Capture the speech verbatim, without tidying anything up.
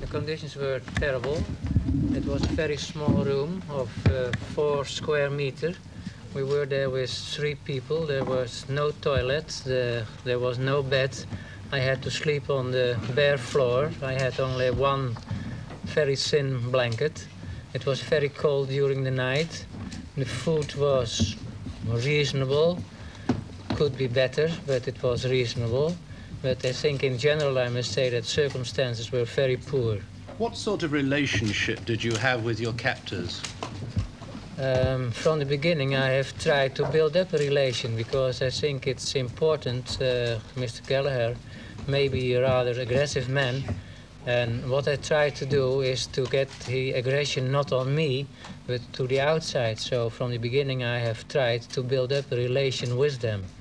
The conditions were terrible. It was a very small room of uh, four square meters. We were there with three people. There was no toilet. The, there was no bed. I had to sleep on the bare floor. I had only one very thin blanket. It was very cold during the night. The food was reasonable. Could be better, but it was reasonable. But I think in general I must say that circumstances were very poor. What sort of relationship did you have with your captors? Um, from the beginning I have tried to build up a relation because I think it's important. uh, Mister Gallagher may be a rather aggressive man, and what I try to do is to get the aggression not on me but to the outside. So from the beginning I have tried to build up a relation with them.